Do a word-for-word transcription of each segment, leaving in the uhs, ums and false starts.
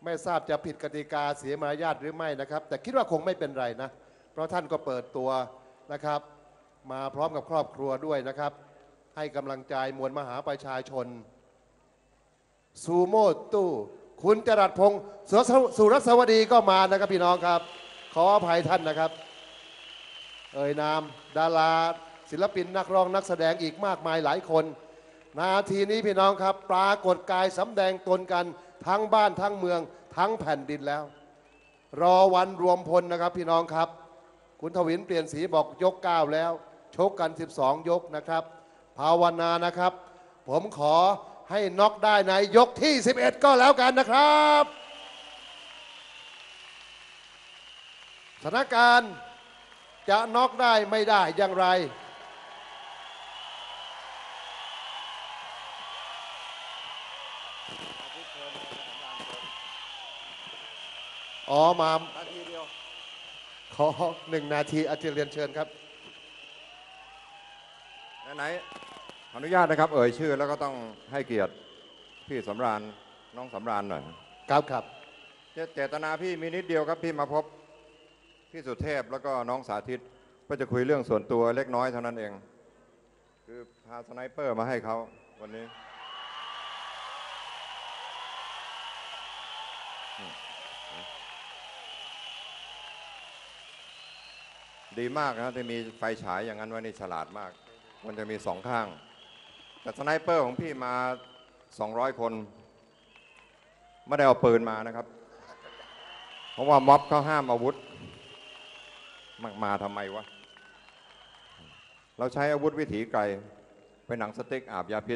ไม่ทราบจะผิดกติกาเสียมารยาทหรือไม่นะครับแต่คิดว่าคงไม่เป็นไรนะเพราะท่านก็เปิดตัวนะครับมาพร้อมกับครอบครัวด้วยนะครับให้กำลังใจมวลมหาประชาชนซูโม่ตู้คุณจรัสพงศ์สุรสวดีก็มานะครับพี่น้องครับขออภัยท่านนะครับเอ่ยนามดาราศิลปินนักร้องนักแสดงอีกมากมายหลายคนนาทีนี้พี่น้องครับปรากฏกายสำแดงตนกันทั้งบ้านทั้งเมืองทั้งแผ่นดินแล้วรอวันรวมพลนะครับพี่น้องครับคุณทวินเปลี่ยนสีบอกยกเก้าแล้วชกกันสิบสองยกนะครับภาวนานะครับผมขอให้น็อกได้ในยกที่สิบเอ็ดก็แล้วกันนะครับสถานการณ์จะน็อกได้ไม่ได้อย่างไรอ๋อมานาทีเดียวขอหนึ่งนาทีอาจารย์เรียนเชิญครับไหนขออนุญาตนะครับเอ่ยชื่อแล้วก็ต้องให้เกียรติพี่สำราญน้องสำราญหน่อยครับครับเจตนาพี่มีนิดเดียวครับพี่มาพบพี่สุเทพแล้วก็น้องสาธิตก็จะคุยเรื่องส่วนตัวเล็กน้อยเท่านั้นเองคือพาสไนเปอร์มาให้เขาวันนี้ดีมากนะที่มีไฟฉายอย่างนั้นว่านี่ฉลาดมากมันจะมีสองข้างแต่สไนเปอร์ของพี่มาสองร้อยคนไม่ได้เอาปืนมานะครับเพราะว่าม็อบเขาห้ามอาวุธมากมาทำไมวะเราใช้อาวุธวิถีไกลเป็นหนังสติ๊กอาบยาพิษ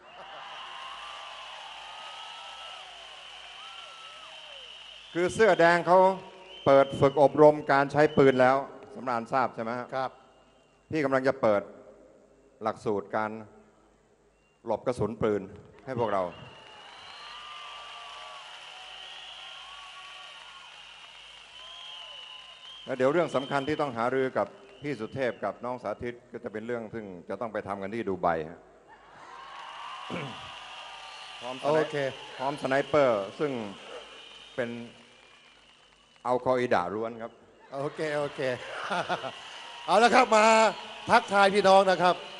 คือเสื้อแดงเขาเปิดฝึกอบรมการใช้ปืนแล้วสำราญทราบใช่ไหมครับพี่กำลังจะเปิดหลักสูตรการหลบกระสุนปืนให้พวกเราแล้วเดี๋ยวเรื่องสำคัญที่ต้องหารือกับพี่สุเทพกับน้องสาธิตก็จะเป็นเรื่องซึ่งจะต้องไปทำกันที่ดูไบพร้อมโอเคพร้อมสไนเปอร์ซึ่งเป็นอัลกออิดะล้วนครับโอเคโอเคเอาละครับมาทักทายพี่น้องนะครับ